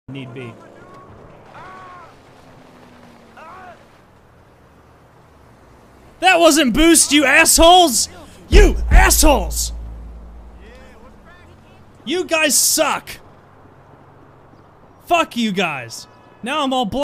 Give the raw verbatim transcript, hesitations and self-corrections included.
need be. That wasn't boost, you assholes! You assholes! You guys suck! Fuck you guys! Now I'm all bl-